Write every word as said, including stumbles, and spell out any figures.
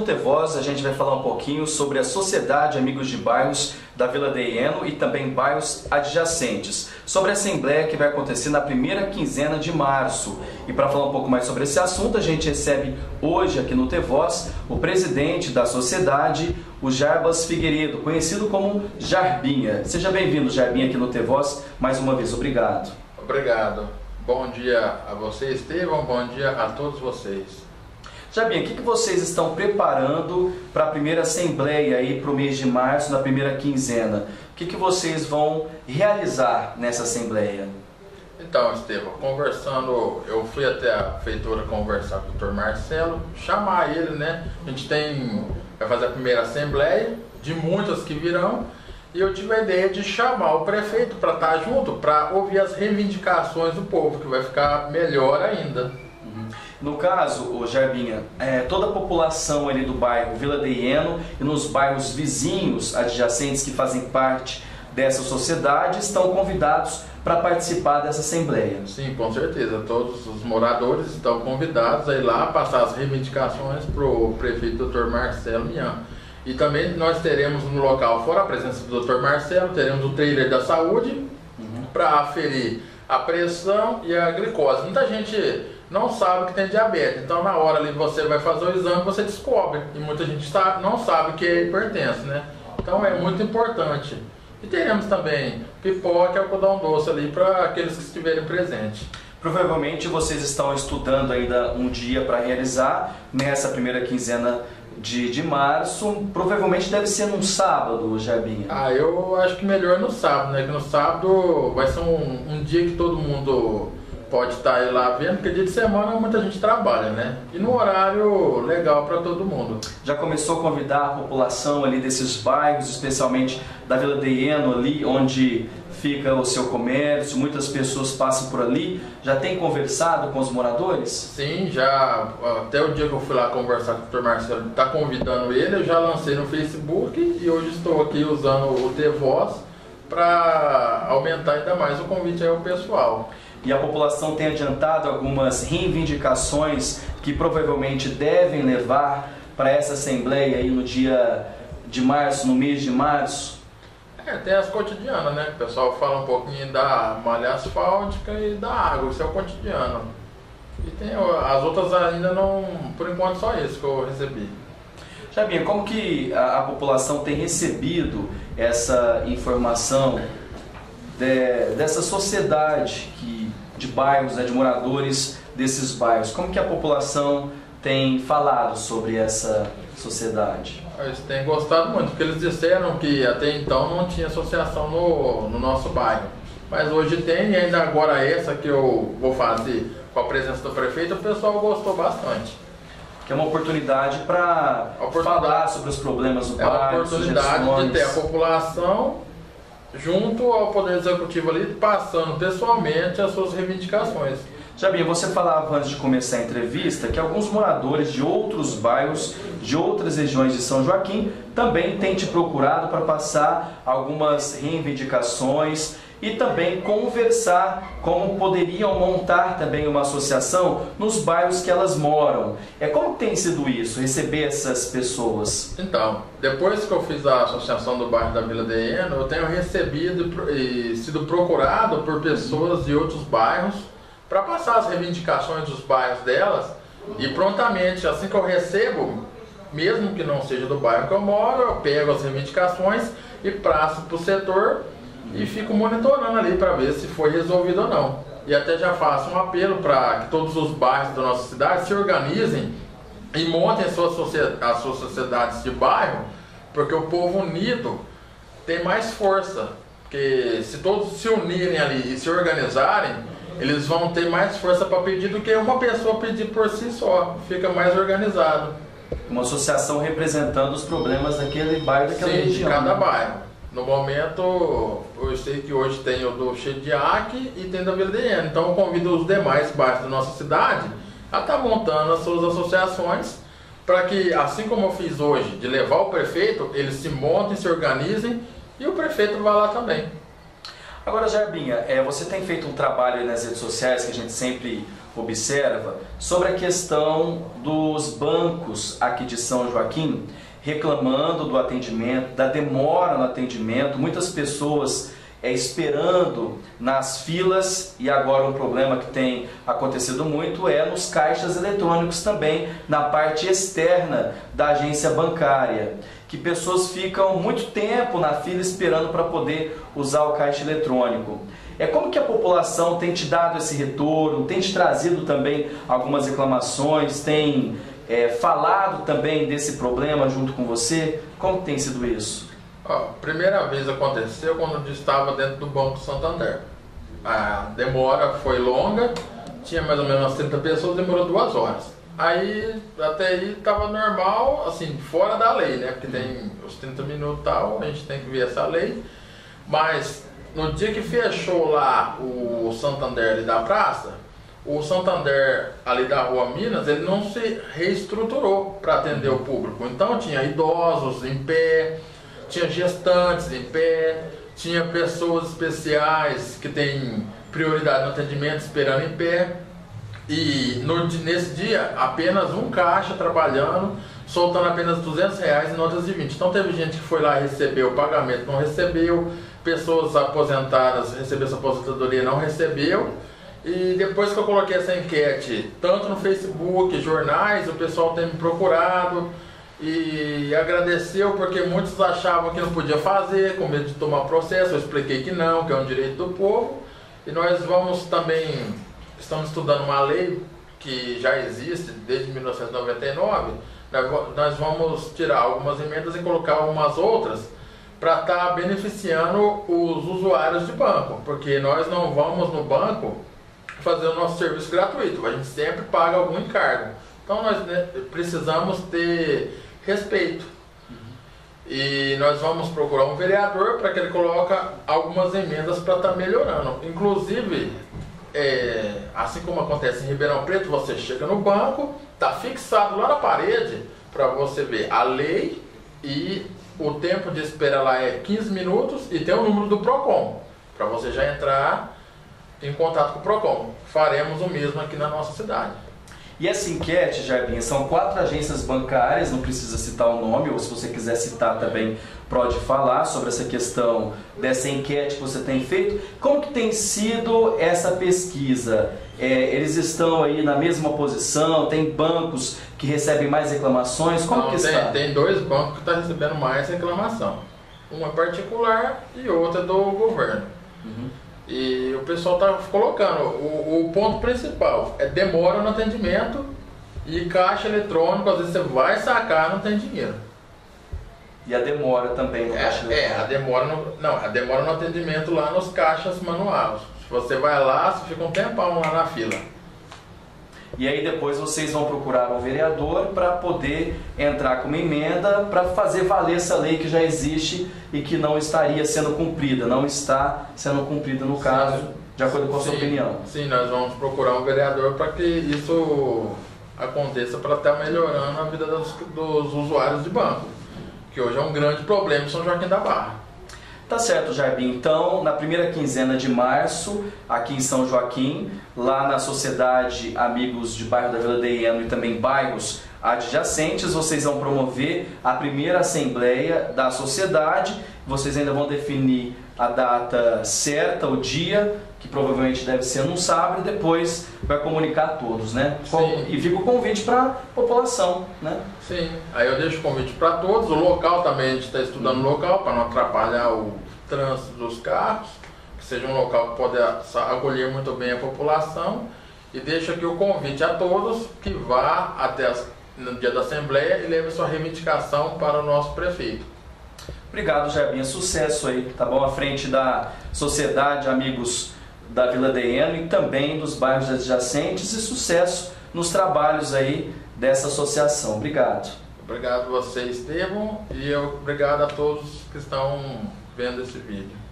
no T Voz a gente vai falar um pouquinho sobre a Sociedade Amigos de Bairros da Vila Deieno e também bairros adjacentes, sobre a assembleia que vai acontecer na primeira quinzena de março. E para falar um pouco mais sobre esse assunto, a gente recebe hoje aqui no T Voz o presidente da sociedade, o Jarbas Figueiredo, conhecido como Jarbinha. Seja bem-vindo, Jarbinha, aqui no T Voz, mais uma vez, obrigado. Obrigado. Bom dia a você, Estevão, bom dia a todos vocês. Jarbinha, o que, que vocês estão preparando para a primeira assembleia aí para o mês de março, na primeira quinzena? O que, que vocês vão realizar nessa assembleia? Então, Estevão, conversando, eu fui até a feitura conversar com o doutor Marcelo, chamar ele, né? A gente tem, vai fazer a primeira assembleia, de muitas que virão, e eu tive a ideia de chamar o prefeito para estar junto, para ouvir as reivindicações do povo, que vai ficar melhor ainda. No caso, o Jarbinha, é, toda a população ali do bairro Vila Deieno e nos bairros vizinhos adjacentes que fazem parte dessa sociedade estão convidados para participar dessa assembleia. Sim, com certeza. Todos os moradores estão convidados a ir lá passar as reivindicações para o prefeito doutor Marcelo Mian. E também nós teremos no local, fora a presença do doutor Marcelo, teremos o trailer da saúde uhum. para aferir a pressão e a glicose. Muita gente não sabe que tem diabetes, então na hora ali você vai fazer o exame, você descobre, e muita gente sabe, não sabe que é hipertenso, né? Então é muito importante. E teremos também pipoca e algodão doce ali para aqueles que estiverem presentes. Provavelmente vocês estão estudando ainda um dia para realizar nessa primeira quinzena de, de março, provavelmente deve ser num sábado, Jarbinha. Ah, eu acho que melhor no sábado, né? Que no sábado vai ser um, um dia que todo mundo pode estar aí lá vendo, porque dia de semana muita gente trabalha, né? E no horário legal para todo mundo. Já começou a convidar a população ali desses bairros, especialmente da Vila Deieno ali, onde fica o seu comércio, muitas pessoas passam por ali. Já tem conversado com os moradores? Sim, já até o dia que eu fui lá conversar com o doutor Marcelo, está convidando ele, eu já lancei no Facebook e hoje estou aqui usando o T Voz para aumentar ainda mais o convite aí ao pessoal. E a população tem adiantado algumas reivindicações que provavelmente devem levar para essa assembleia aí no dia de março, no mês de março? É, tem as cotidianas, né? O pessoal fala um pouquinho da malha asfáltica e da água, isso é o cotidiano. E tem as outras ainda não, por enquanto só isso que eu recebi. Jarbinha, como que a, a população tem recebido essa informação de, dessa sociedade que de bairros, né, de moradores desses bairros? Como que a população tem falado sobre essa sociedade? Eles têm gostado muito, porque eles disseram que até então não tinha associação no, no nosso bairro. Mas hoje tem, e ainda agora essa que eu vou fazer com a presença do prefeito, o pessoal gostou bastante. Que é uma oportunidade para falar sobre os problemas do bairro. É uma oportunidade de ter a população junto ao Poder Executivo ali, passando pessoalmente as suas reivindicações. Jarbinha, você falava antes de começar a entrevista que alguns moradores de outros bairros, de outras regiões de São Joaquim, também têm te procurado para passar algumas reivindicações e também conversar como poderiam montar também uma associação nos bairros que elas moram. É, como tem sido isso, receber essas pessoas? Então, depois que eu fiz a associação do bairro da Vila Deieno, eu tenho recebido e sido procurado por pessoas de outros bairros para passar as reivindicações dos bairros delas, e prontamente, assim que eu recebo, mesmo que não seja do bairro que eu moro, eu pego as reivindicações e passo para o setor e fico monitorando ali para ver se foi resolvido ou não. E até já faço um apelo para que todos os bairros da nossa cidade se organizem e montem as suas, as suas sociedades de bairro, porque o povo unido tem mais força. Porque se todos se unirem ali e se organizarem, eles vão ter mais força para pedir do que uma pessoa pedir por si só. Fica mais organizado. Uma associação representando os problemas daquele bairro, daquela Sim, região. de cada bairro. No momento, eu sei que hoje tem o do Chediac e tem da Vila Deieno. Então eu convido os demais bairros da nossa cidade a estar montando as suas associações para que, assim como eu fiz hoje, de levar o prefeito, eles se montem, se organizem e o prefeito vai lá também. Agora, Jarbinha, é, você tem feito um trabalho aí nas redes sociais que a gente sempre observa sobre a questão dos bancos aqui de São Joaquim, reclamando do atendimento, da demora no atendimento, muitas pessoas é, esperando nas filas, e agora um problema que tem acontecido muito é nos caixas eletrônicos também, na parte externa da agência bancária, que pessoas ficam muito tempo na fila esperando para poder usar o caixa eletrônico. É como que a população tem te dado esse retorno, tem te trazido também algumas reclamações, tem é, falado também desse problema junto com você? Como tem sido isso? A primeira vez aconteceu quando eu estava dentro do Banco Santander. A demora foi longa, tinha mais ou menos umas trinta pessoas, demorou duas horas. Aí, até aí estava normal, assim, fora da lei, né? Porque tem os trinta minutos e tal, a gente tem que ver essa lei. Mas, no dia que fechou lá o Santander ali da praça, o Santander ali da Rua Minas, ele não se reestruturou para atender o público. Então, tinha idosos em pé, tinha gestantes em pé, tinha pessoas especiais que têm prioridade no atendimento esperando em pé. E no, nesse dia, apenas um caixa trabalhando, soltando apenas duzentos reais em notas de vinte. Então teve gente que foi lá receber o pagamento, não recebeu, pessoas aposentadas recebeu essa aposentadoria, não recebeu. E depois que eu coloquei essa enquete, tanto no Facebook, jornais, o pessoal tem me procurado e agradeceu, porque muitos achavam que não podia fazer, com medo de tomar processo. Eu expliquei que não, que é um direito do povo. E nós vamos também... Estamos estudando uma lei que já existe desde mil novecentos e noventa e nove. Nós vamos tirar algumas emendas e colocar algumas outras para estar tá beneficiando os usuários de banco, porque nós não vamos no banco fazer o nosso serviço gratuito, a gente sempre paga algum encargo. Então nós, né, precisamos ter respeito. E nós vamos procurar um vereador para que ele coloque algumas emendas para estar tá melhorando. Inclusive, É, assim como acontece em Ribeirão Preto, você chega no banco, está fixado lá na parede para você ver a lei, e o tempo de espera lá é quinze minutos e tem o número do PROCON, para você já entrar em contato com o PROCON. Faremos o mesmo aqui na nossa cidade. E essa enquete, Jarbinha, são quatro agências bancárias, não precisa citar o nome, ou se você quiser citar também, pode falar sobre essa questão dessa enquete que você tem feito. Como que tem sido essa pesquisa? É, eles estão aí na mesma posição? Tem bancos que recebem mais reclamações? Como não, que tem, está? Tem dois bancos que estão recebendo mais reclamação. Um é particular e outro é do governo. Uhum. E o pessoal está colocando, o, o ponto principal é demora no atendimento e caixa eletrônico, às vezes você vai sacar, não tem dinheiro. E a demora também no é, caixa eletrônico? É, a demora no, não, a demora no atendimento lá nos caixas manuais. Se você vai lá, você fica um tempão lá na fila. E aí depois vocês vão procurar um vereador para poder entrar com uma emenda para fazer valer essa lei que já existe e que não estaria sendo cumprida, não está sendo cumprida no caso, sim, de acordo com a sim, sua opinião. Sim, nós vamos procurar um vereador para que isso aconteça, para estar melhorando a vida dos, dos usuários de banco, que hoje é um grande problema em São Joaquim da Barra. Tá certo, Jarbim. Então, na primeira quinzena de março, aqui em São Joaquim, lá na Sociedade Amigos de Bairro da Vila Deyeno e também bairros adjacentes, vocês vão promover a primeira assembleia da sociedade. Vocês ainda vão definir a data certa, o dia, que provavelmente deve ser num sábado, e depois vai comunicar a todos, né? Sim. E fica o convite para a população, né? Sim, aí eu deixo o convite para todos. O local também, a gente está estudando o local para não atrapalhar o trânsito dos carros, que seja um local que possa acolher muito bem a população. E deixo aqui o convite a todos que vá até as, no dia da Assembleia e leve sua reivindicação para o nosso prefeito. Obrigado, Jarbinha. Sucesso aí, tá bom? À frente da Sociedade Amigos da Vila Deyeno e também dos bairros adjacentes, e sucesso nos trabalhos aí dessa associação. Obrigado. Obrigado a você, Estevão, e obrigado a todos que estão vendo esse vídeo.